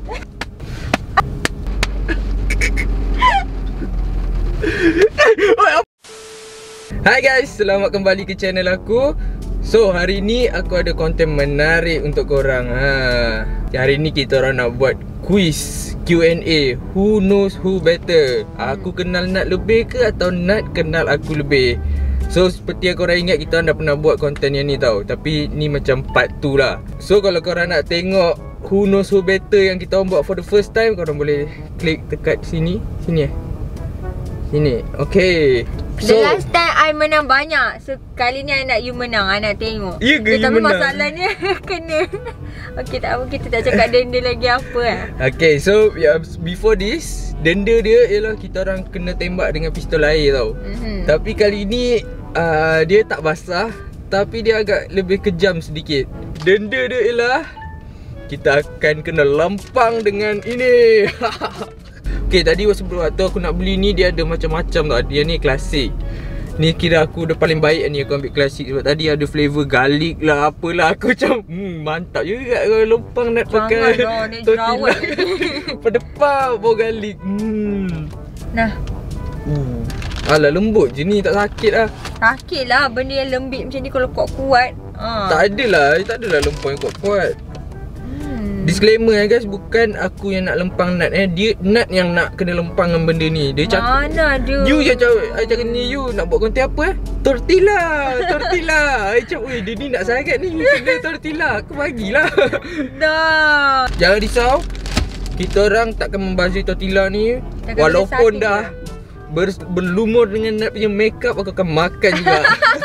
Hai guys, selamat kembali ke channel aku. So, hari ni aku ada konten menarik untuk korang. Hari ni kita orang nak buat quiz Q&A. Who knows who better? Aku kenal Nat lebih ke atau Nat kenal aku lebih? So, seperti yang korang ingat, kita orang dah pernah buat konten yang ni tau. Tapi ni macam part 2 lah. So, kalau korang nak tengok who knows who better yang kita orang buat for the first time, korang boleh klik dekat sini. Sini sini. Okay. So, the last time I menang banyak. So kali ni I nak you menang. I nak tengok. Ya ke you tapi menang? Masalahnya kena. Okay, tak apa, kita tak cakap denda lagi apa Okay, so before this, denda dia ialah kita orang kena tembak dengan pistol air tau. Tapi kali ni dia tak basah, tapi dia agak lebih kejam sedikit. Denda dia ialah kita akan kena lempang dengan ini. Okay, tadi sebelum waktu aku nak beli ni, dia ada macam-macam tau. Dia ni klasik. Ni kira aku dah paling baik ni aku ambil klasik. Sebab tadi ada flavor garlic lah, apalah. Aku macam mantap juga kalau lempang nak pakai tortilla. Pedepap bau garlic. Nah. Alah, lembut je ni, tak sakit lah. Sakit lah, benda yang lembik macam ni kalau kuat-kuat. Tak adalah lempang yang kuat-kuat. Disclaimer guys, bukan aku yang nak lempang Nat dia Nat yang nak kena lempang dengan benda ni. Dia cakap, mana ada. You je cakap ni, you nak buat konten apa Tortilla. I cakap, weh, dia ni nak sangat ni, you kena tortilla. Aku bagilah. Dah. Jangan risau, kita orang takkan membazir tortilla ni. Walaupun dah berlumur dengan Nat punya makeup, aku akan makan juga.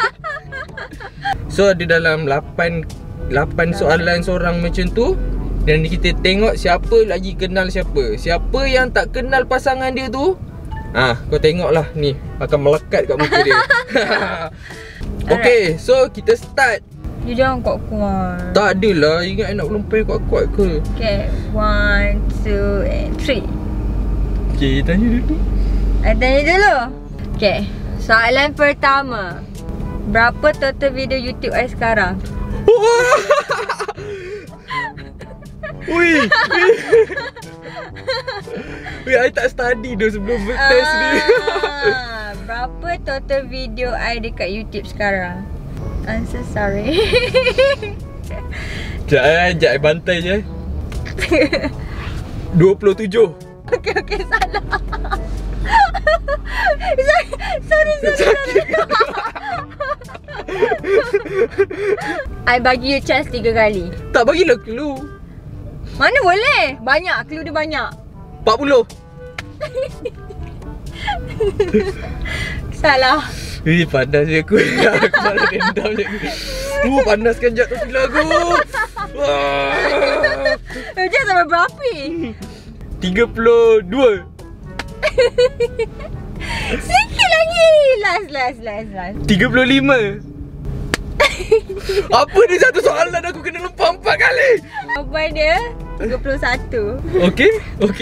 So ada dalam 8 soalan seorang macam tu. Dan kita tengok siapa lagi kenal siapa. Siapa yang tak kenal pasangan dia tu, kau tengoklah ni, akan melekat kat muka dia. Okay, so kita start. You jangan kuat-kuat. Tak adalah, ingat nak lempang kuat-kuat ke? Okay, 1, 2 and 3. Okay, tanya dulu. Tanya dulu. Okay, soalan pertama. Berapa total video YouTube I sekarang? Ui, I tak study dah sebelum test ni. Berapa total video I dekat YouTube sekarang? I'm so sorry. Sekejap, I bantai je. 27. Okay, salah. Sorry. I bagi you chance 3 kali. Tak bagilah clue. Mana boleh? Banyak, clue dia banyak. 40. Salah. Panas je aku. Aku malah dendam je. Panaskan jat tortilla aku. Jangan sampai berapi. 32. Sikit lagi. Last. 35. Apa ni satu soalan aku kena lempang 4 kali? Jawapan dia 31. Okay.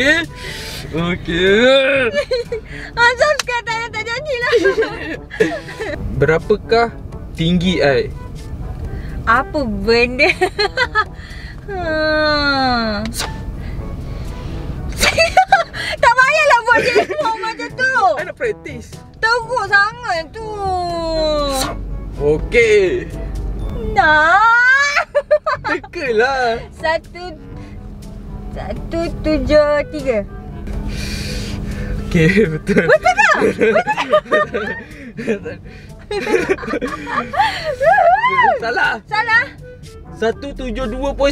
Azam sekarang tak janjilah. Berapakah tinggi I? Apa benda? Tak payahlah buat jempol macam tu. I nak praktis. Teruk sangat tu. Okay. Nah. Teka lah. 173. Okay, betul. Betul tak? Salah. 172.9.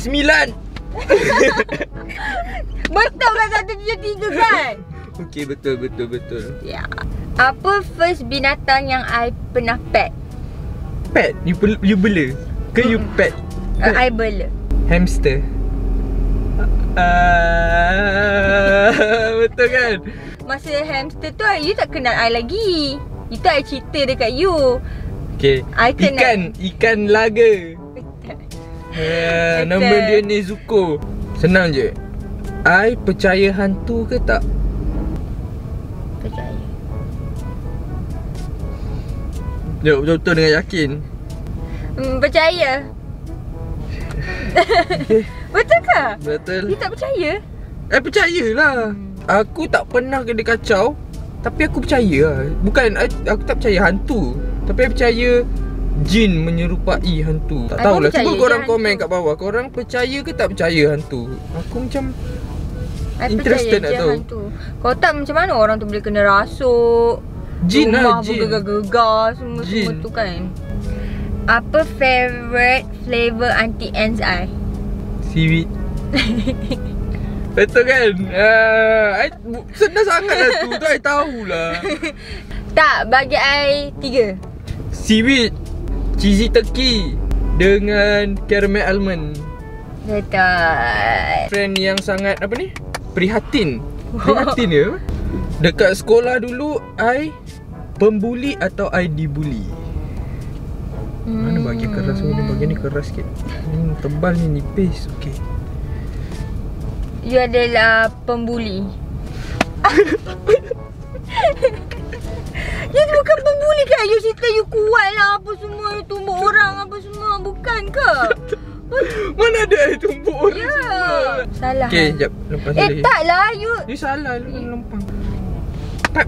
Betul kan 173 kan? Okay, betul. Ya. Apa first binatang yang I pernah pet? Pet? You bela? Ke you pet? I bela. Hamster. Betul kan? Masa hamster tu you tak kenal I lagi. Itu I cerita dekat you. Okay. Ikan laga. Nama dia Nezuko. Senang je. I percaya hantu ke tak? Percaya. Jawab betul-betul dengan yakin. Percaya. Betul ke? Betul. You tak percaya? I percayalah. Aku tak pernah kena kacau, tapi aku percaya lah. Bukan aku tak percaya hantu, tapi I percaya jin menyerupai hantu. Tak tahulah, cuba korang komen kat bawah. Korang percaya ke tak percaya hantu? Aku macam interested nak tahu. Hantu. Kalau tak macam mana orang tu boleh kena rasuk, Jin lah, rumah jin. bergegar-gegar semua tu kan. Apa favourite flavour Auntie Anne's I? Seaweed. Betul kan? Senang sangat lah tu. Tu I tahulah. Tak, bagi I 3. Seaweed, cheesy turkey dengan caramel almond. Betul. Friend yang sangat apa ni? Prihatin. Prihatin dia. Dekat sekolah dulu I pembuli atau I dibuli? Mana bahagian keras ni? Bahagian ni keras sikit. Tebal ni, nipis. Okay. You adalah pembuli. You bukan pembuli kan? You cerita you kuat lah apa semua, you tumbuk orang apa semua. Bukan ke? Mana ada I tumbuk orang semua? Salah. Okay, sekejap. Lepas lagi. Tak lah you. You salah, lempang. Tak.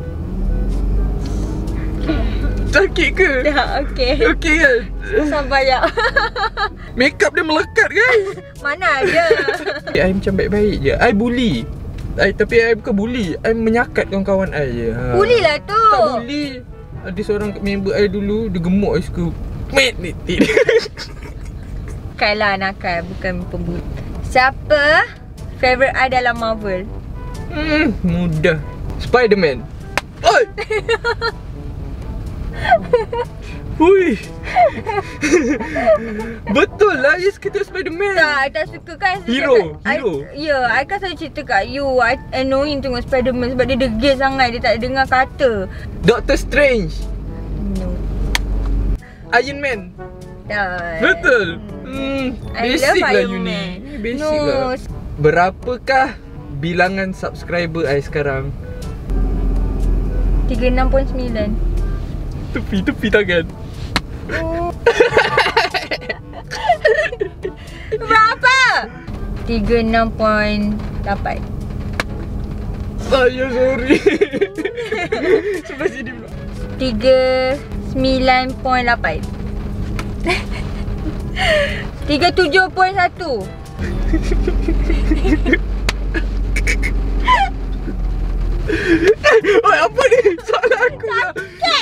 Sakit ke? Dah, okay. Okay kan? Sabar ya. Makeup dia melekat kan? Mana ada. I macam baik-baik je. I bully. Tapi I bukan bully. I menyakat kawan-kawan I je. Bully lah tu. Tak bully. Ada seorang member I dulu, dia gemuk I suka mat nitik. Nakal lah, nakal. Bukan pembuli. Siapa favourite I dalam Marvel? Mudah. Spiderman. Oi! Hui. Betul lah, you suka Spiderman. Tak, I tak suka kan. Hero. Ya, I kan selalu cerita kat you, I annoying tengok Spiderman sebab dia degil sangat, dia tak dengar kata. Doctor Strange. No. Iron Man. Tak. Betul. I Basic love lah Iron you ni. Man. Basic No. lah. Berapakah bilangan subscriber I sekarang? 36.9. Tepi tangan. Berapa? 36.8. Saya sorry. Sebelah sini pula. 39.8. 37.1. Oi, apa ni? Salah aku lah.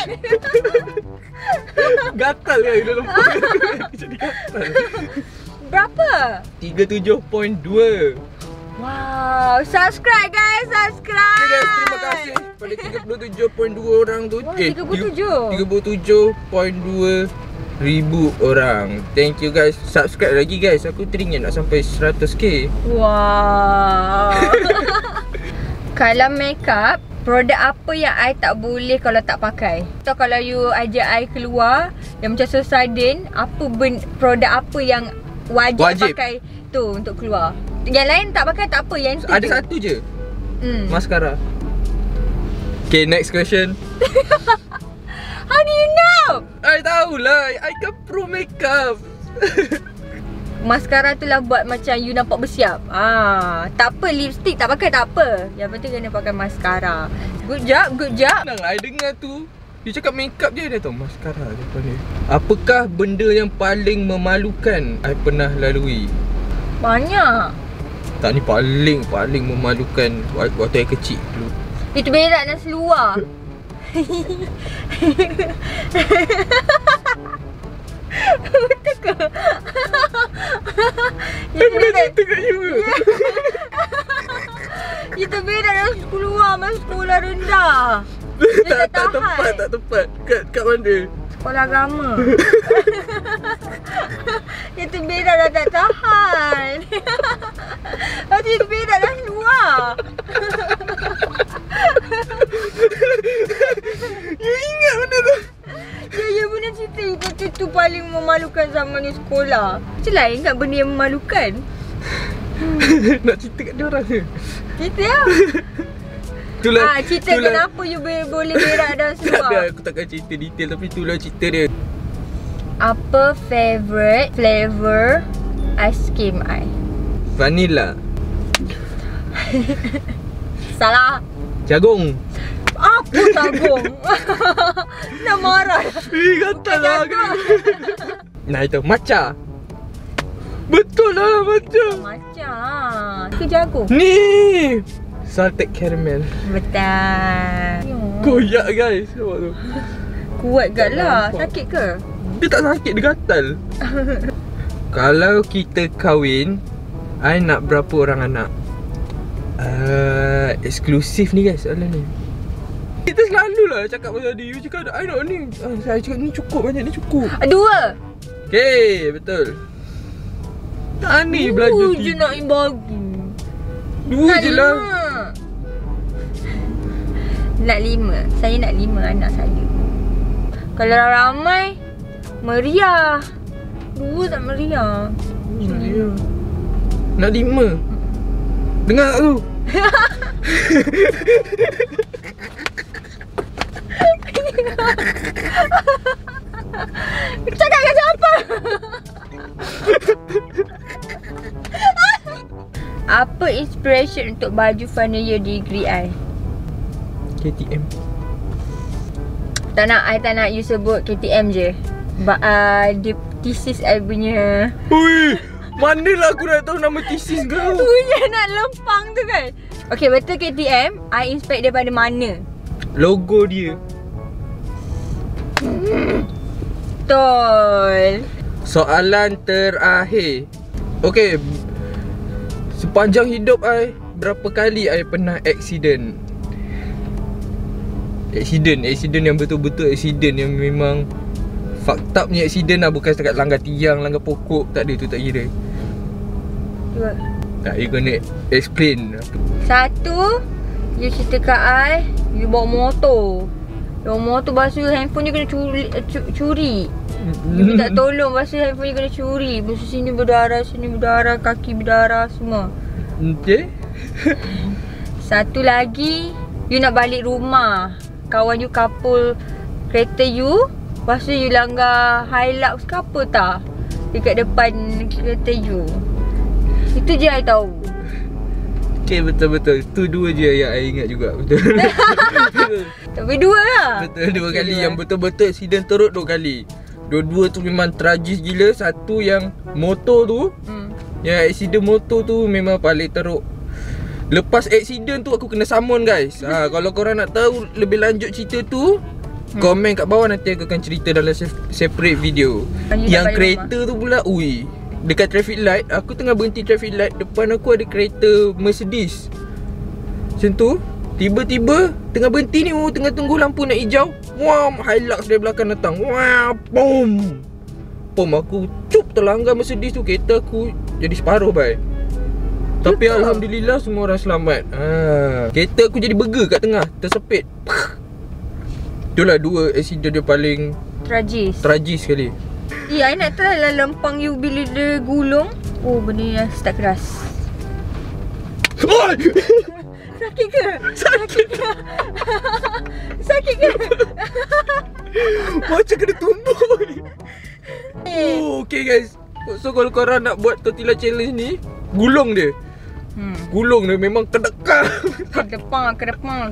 Gatal kan dalam perut. Jadi gatal. Berapa? 37.2. Wow, subscribe guys, subscribe. Okay guys, terima kasih pada 37.2 orang tu. Wah, 37. 37.2 ribu orang. Thank you guys. Subscribe lagi guys. Aku teringin nak sampai 100k. Wow. Kalau makeup, produk apa yang I tak boleh kalau tak pakai? Atau kalau you ajak I keluar yang macam sardin, apa produk apa yang wajib pakai tu untuk keluar? Yang lain tak pakai tak apa, yang tu Ada je. satu je. Mascara. Okay, next question. How do you know? I tahulah. I kan pro makeup. Mascara tu lah buat macam you nampak bersiap. Tak apa, lipstick tak pakai tak apa. Yang penting kena pakai mascara. Good job, good job. Senang lah, I dengar tu. Dia cakap makeup je, dia tahu mascara depan dia. Apakah benda yang paling memalukan I pernah lalui? Banyak. Tak, ni paling memalukan waktu I kecil dulu. Itu berak dan seluar. Betul ke? I pernah cerita kat you ke? Itu berak dan keluar masuk sekolah rendah. Tak tepat. Kat mana? Sekolah agama. Itu berak dah tak tahan. Lepas tu itu berak dah keluar. You ingat benda tu? Ya benar cerita you kata tu paling memalukan zaman ni sekolah. Macam lain kat benda yang memalukan. Nak cerita kat dia orang ke? Cerita lah. Cerita kenapa you boleh berak dan Tak seluar. ada, aku takkan cerita detail tapi itulah cerita dia. Apa favourite flavour ice cream I? Vanilla. Salah. Jagung. Apa jagung? Nak marah. Gatal lah. Nah itu, matcha. Betul lah, matcha. Macam ke jagung? Ni salted caramel. Betul. Koyak guys. Nampak tu. Kuat gak lah. Sakit ke? Dia tak sakit, dia gatal. Kalau kita kahwin, I nak berapa orang anak? Eksklusif ni guys soalan ni. Kita selalu lah cakap pasal dia. You cakap I nak ni. Saya cakap ni cukup, banyak ni cukup. 2. Okay, betul. Tak ni belajar je nak bagi. 2 je lah. Nak 5. Saya nak 5 anak saya. Kalau ramai meriah. 2 tak meriah. Nak 5. Dengar tak tu? Cakap dengan siapa? Apa inspiration untuk baju final year degree I? KTM. Tak nak you sebut KTM je. Dia thesis I punya. Ui, manalah aku nak tahu nama thesis kau. Tu je nak lempang tu kan. Okay, betul KTM. I inspired daripada mana? Logo dia. Betul. Soalan terakhir. Okay, sepanjang hidup I, berapa kali I pernah accident? Accident yang betul-betul accident yang memang fucked up punya accident lah. Bukan setakat langgar tiang, langgar pokok. Tak ada tu, tak kira. Dua. Tak, you kena explain. 1, you cerita kat I, you bawa motor. Bawa motor, lepas tu handphone you kena curi. You minta tolong, lepas tu handphone you kena curi. Lepas tu sini berdarah, kaki berdarah semua. Okay. Satu lagi, you nak balik rumah. Kawan you couple kereta you, lepas tu you langgar Hilux ke apa tak dekat depan kereta you. Itu je I tahu. Okay, betul-betul. Tu 2 je yang I ingat juga. Betul. Tapi 2 lah. Betul, 2 kali. Yang betul-betul accident teruk 2 kali. Dua-dua tu memang tragis gila. Satu yang motor tu, yang accident motor tu memang paling teruk. Lepas accident tu aku kena summon guys. Kalau korang nak tahu lebih lanjut cerita tu, komen kat bawah, nanti aku akan cerita dalam separate video. Yang kereta tu pula, ui, dekat traffic light, aku tengah berhenti traffic light, depan aku ada kereta Mercedes. Macam tu, tiba-tiba tengah berhenti ni, tengah tunggu lampu nak hijau, wam, Hilux dari belakang datang. Wah, boom. Pom, aku cup terlanggar Mercedes tu, kereta aku jadi separuh bai. Tapi alhamdulillah semua orang selamat. Kereta aku jadi burger kat tengah, tersepit. Itulah 2 accident dia paling tragis sekali. I nak try lah lempang you bila dia gulung. Oh, benda ni start keras. Oi! Sakit ke? Sakit ke? Sakit ke? Macam kena tumbuk. Okay guys. So kalau korang nak buat tortilla challenge ni, gulung dia. Gulung dia memang kedekang. Kedepang.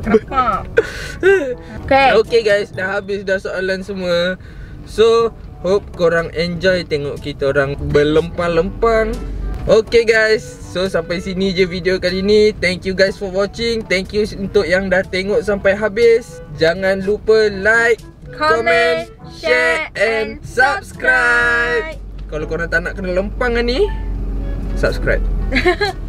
Okay guys, dah habis dah soalan semua. So hope korang enjoy tengok kita orang berlempang-lempang. Okay guys, so sampai sini je video kali ni. Thank you guys for watching. Thank you untuk yang dah tengok sampai habis. Jangan lupa like, comment, share and subscribe. Kalau korang tak nak kena lempangan ni, subscribe.